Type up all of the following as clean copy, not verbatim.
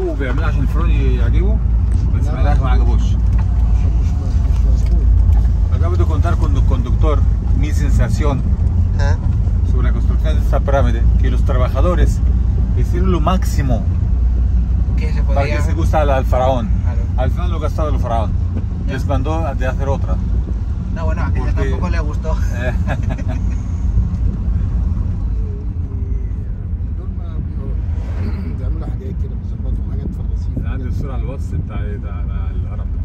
وبيعملها عشان الفرن يعجبه بس في الاخر ما عجبوش. Acabo de contar con el conductor mi sensación sobre la construcción de esta pirámide, que los trabajadores hicieron lo máximo que se podía... para que se gustara al faraón. Claro. Al final lo gastaba el faraón. Les mandó de hacer otra. No, bueno, a aquella tampoco le gustó. بيعملوا حاجات كده بيظبطوا حاجات في الرصيف. عندي الصورة على الواتس بتاع الهرم ده.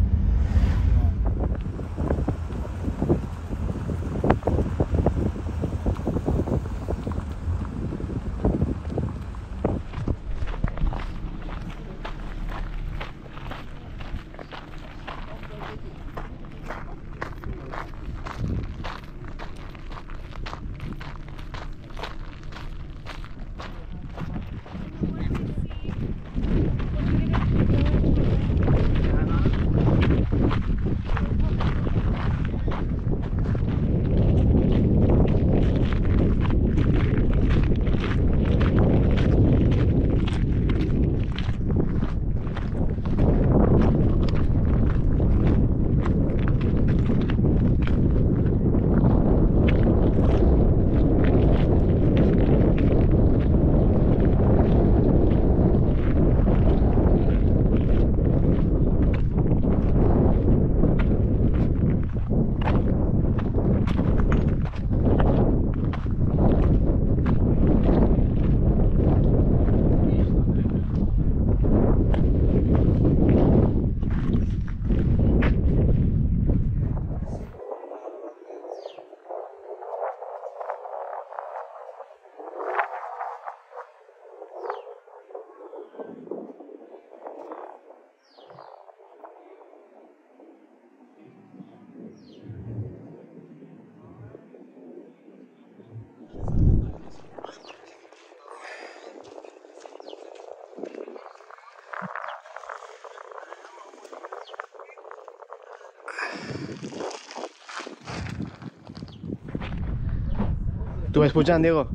¿Tú me escuchas, Diego?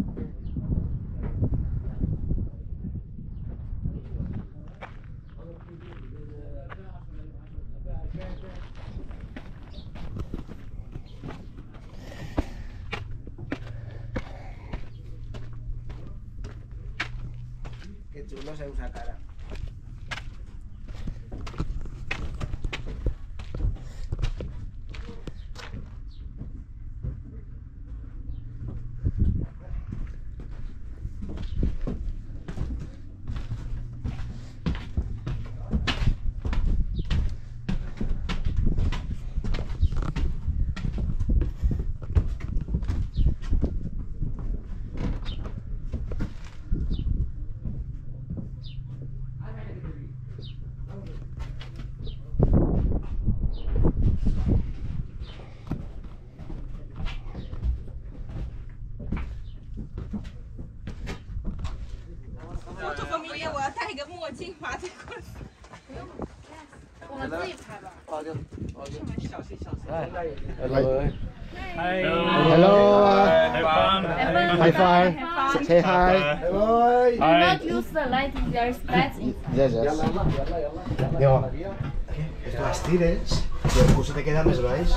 Qué chulo se usa cara. 这方面我要戴一个墨镜把这个。我们自己拍吧。小心小心。 Hello. Hello. High five. Say hi. Do not use the light if there's bats inside. Yes, yes. Diego, que te las tires y el curso te queda més baix.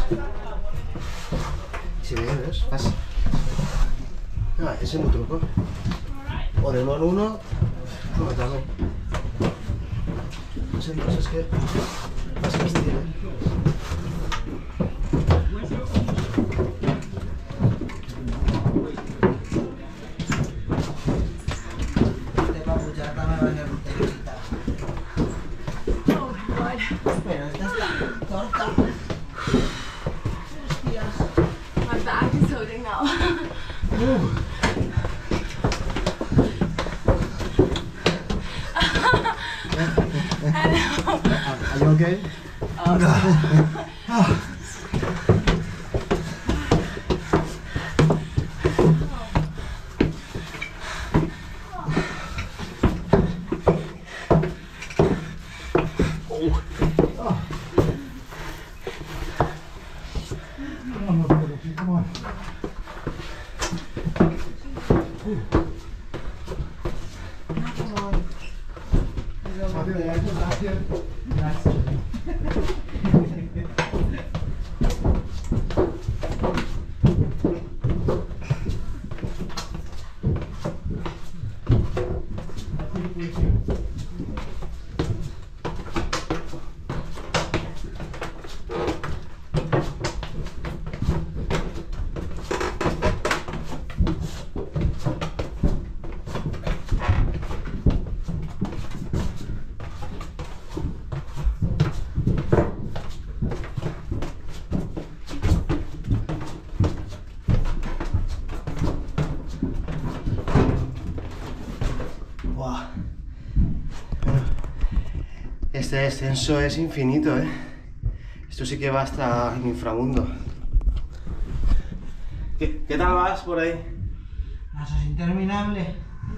Si vienes, fas... Ah, ese es mi truco. O de uno en uno, no también. No sé, entonces que vas que estire. My back is hurting now. Are you okay? información de la exportación. Este descenso es infinito, ¿eh? Esto sí que va hasta el inframundo. ¿Qué tal vas por ahí? Eso es interminable.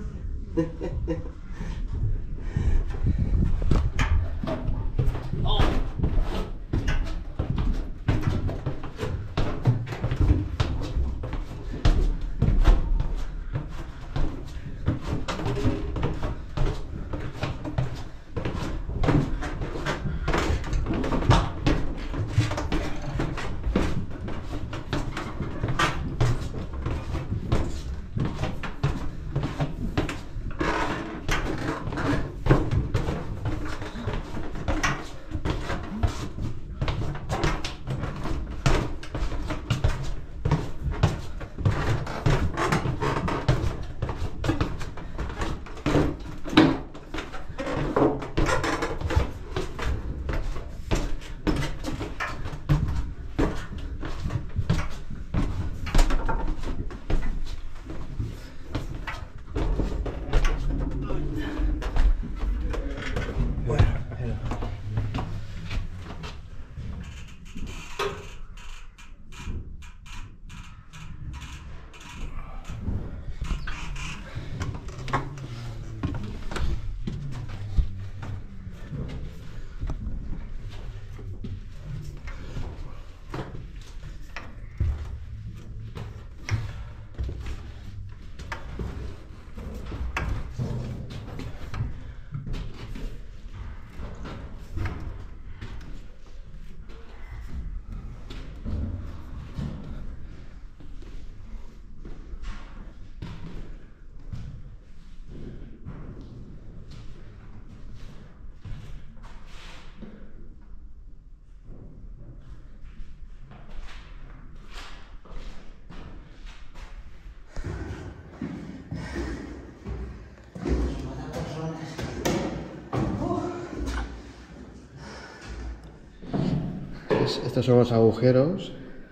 Estos son los agujeros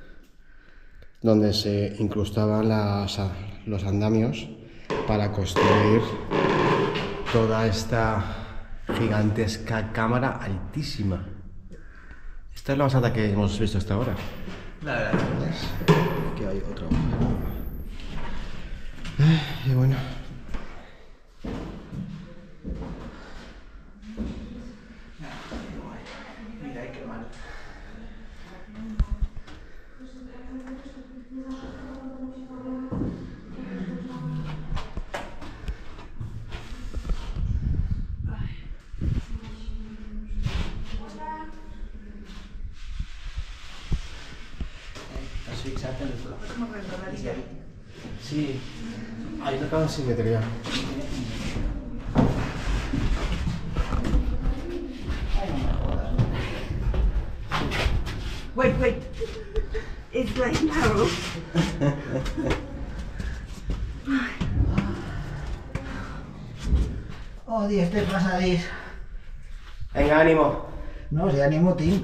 donde se incrustaban los andamios para construir toda esta gigantesca cámara altísima. Esta es la más alta que hemos visto hasta ahora. La verdad. Aquí hay otro agujero. Y bueno. Mira, qué mal. Asfixiarte en el suelo. Sí, hay una gran simetría. Wait. It's like narrow. Oh, Dios, te pasadís. Venga, ánimo. No, si ánimo, Tim.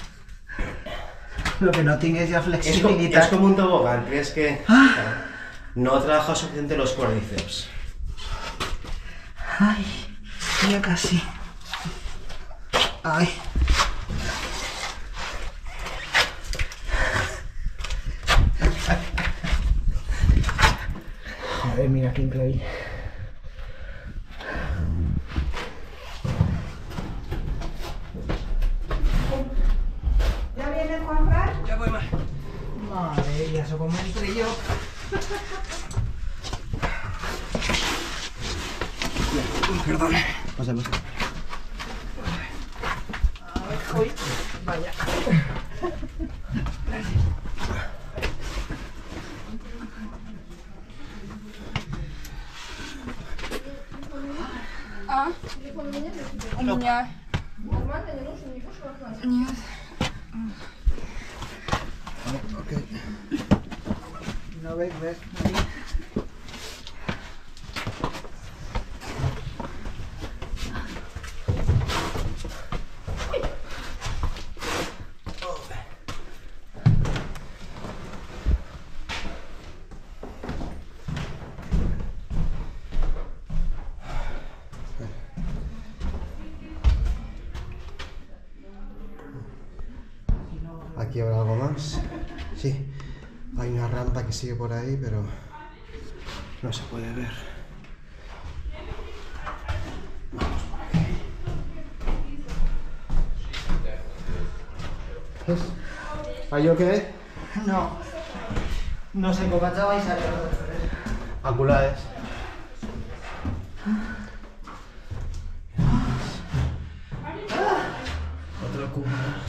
Lo que no tiene es ya flexibilidad. Es como un tobogán, ¿crees que no trabaja suficiente los cuádriceps? Ay, ya casi. Ay. A ver, mira qué increíble. ¿Ya viene Juanfran? Ya voy más. Madre mía, eso como entre yo. Perdón. Pasa. Uy, vaya. А? У меня... Нет. Ok. No ves. Aquí habrá algo más. Sí, hay una rampa que sigue por ahí, pero no se puede ver. Vamos por aquí. ¿Are you okay? No sé cómo estabais a Aculades. Otro cubo.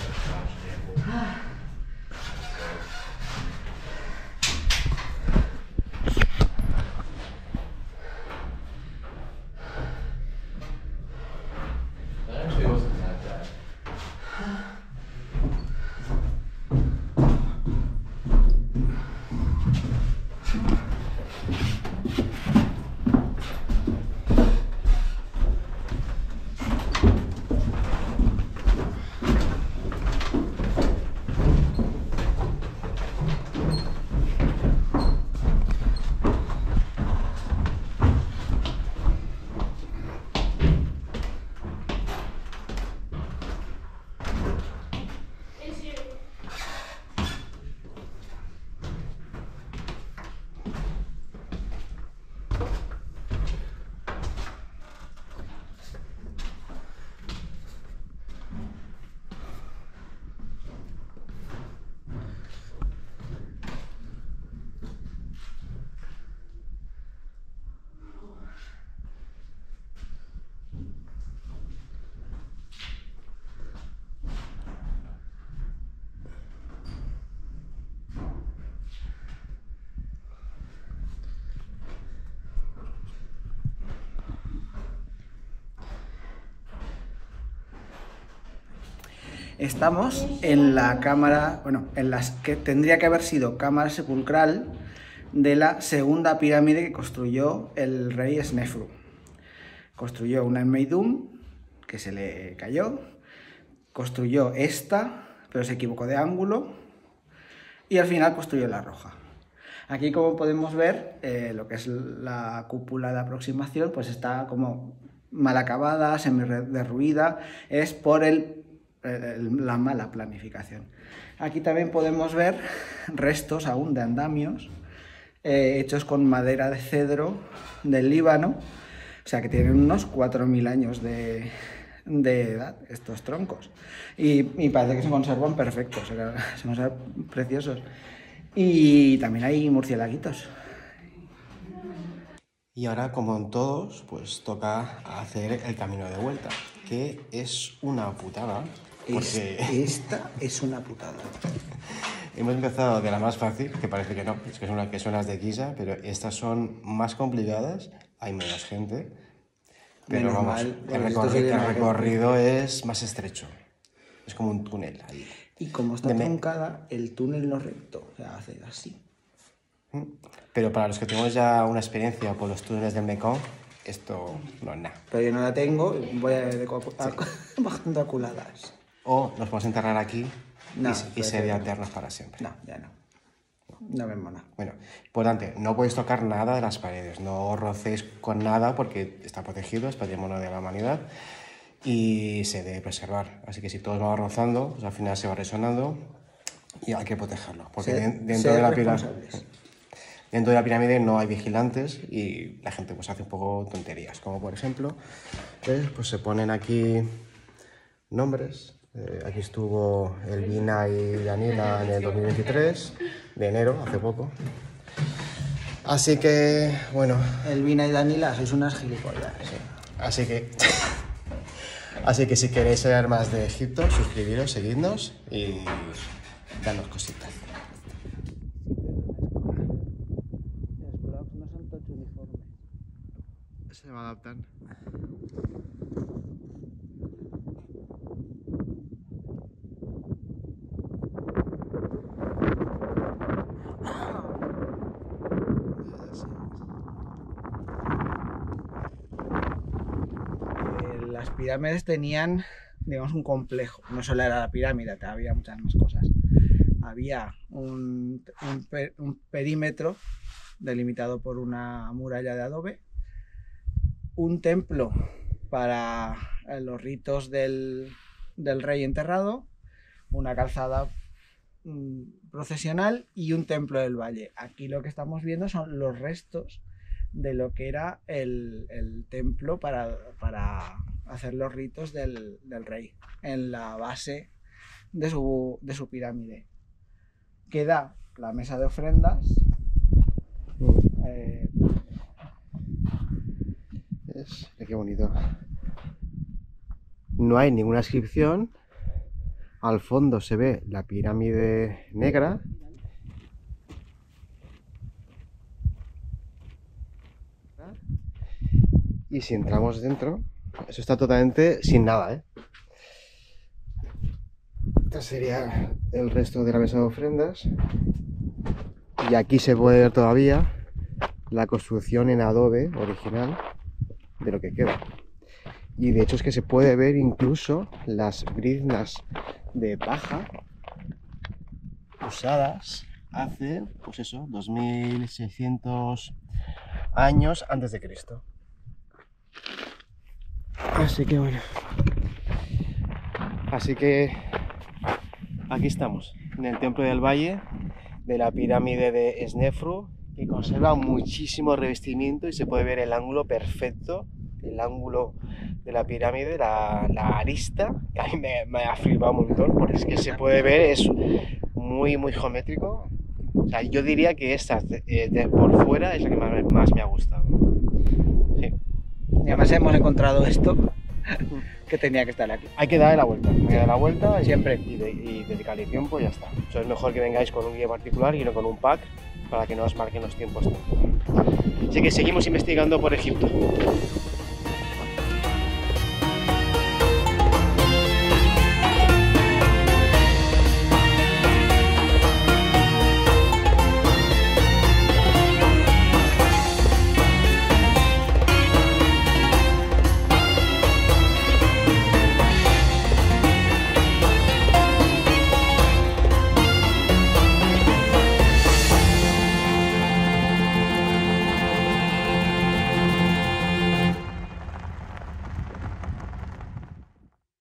Estamos en la cámara, bueno, en las que tendría que haber sido cámara sepulcral de la segunda pirámide que construyó el rey Snefru. Construyó una en Meidum, que se le cayó, construyó esta, pero se equivocó de ángulo, y al final construyó la roja. Aquí, como podemos ver, lo que es la cúpula de aproximación, pues está como mal acabada, semi-derruida, es por la mala planificación. Aquí también podemos ver restos aún de andamios hechos con madera de cedro del Líbano, o sea que tienen unos 4.000 años de edad estos troncos, y parece que se conservan perfectos, o sea, se conservan preciosos. Y también hay murciélaguitos. Y ahora, como en todos, pues toca hacer el camino de vuelta, que es una putada. Porque Esta es una putada. hemos empezado de la más fácil, que parece que no, es que son las de Giza, pero estas son más complicadas, hay menos gente, pero Menos vamos, mal, el recorrido es más estrecho, es como un túnel ahí. Y como está truncada, el túnel no recto, o sea, hace así. Pero para los que tenemos ya una experiencia por los túneles del Mekong, esto no es nada. Pero yo no la tengo, voy a ir bajando a culadas. O nos podemos enterrar aquí y ser eternos para siempre. No, ya no. No me mola. Bueno, importante, no podéis tocar nada de las paredes, no rocéis con nada porque está protegido, es patrimonio de la humanidad y se debe preservar. Así que si todos vamos rozando, pues al final se va resonando y hay que protegerlo. Porque dentro de la pirámide no hay vigilantes y la gente pues hace un poco tonterías. Como por ejemplo, pues se ponen aquí nombres. Aquí estuvo Elvina y Danila en el 2023, de enero, hace poco. Así que, bueno... Elvina y Danila, sois unas gilipollas. Así que Así que si queréis saber más de Egipto, suscribiros, seguidnos y danos cositas. Los blogs no son todos uniformes. Se me adaptan. Las pirámides tenían, digamos, un complejo. No solo era la pirámide, había muchas más cosas. Había un perímetro delimitado por una muralla de adobe, un templo para los ritos del rey enterrado, una calzada procesional y un templo del valle. Aquí lo que estamos viendo son los restos de lo que era el templo para hacer los ritos del rey en la base de su pirámide. Queda la mesa de ofrendas. Qué bonito. No hay ninguna inscripción. Al fondo se ve la pirámide negra. Y si entramos dentro, eso está totalmente sin nada, ¿eh? Este sería el resto de la mesa de ofrendas. Y aquí se puede ver todavía la construcción en adobe original de lo que queda. Y de hecho es que se puede ver incluso las briznas de paja usadas hace, pues eso, 2600 años antes de Cristo. Así que bueno. Así que aquí estamos, en el Templo del Valle de la pirámide de Snefru, que conserva muchísimo revestimiento y se puede ver el ángulo perfecto, el ángulo de la pirámide, la arista, que a mí me ha flipado un montón, porque es que se puede ver, es muy geométrico. O sea, yo diría que esta por fuera es la que más me ha gustado. Sí. Y además hemos encontrado esto que tenía que estar aquí. Hay que darle la vuelta, Siempre. Y dedicarle tiempo y ya está. Eso es mejor que vengáis con un guía particular y no con un pack para que no os marquen los tiempos. Así que seguimos investigando por Egipto.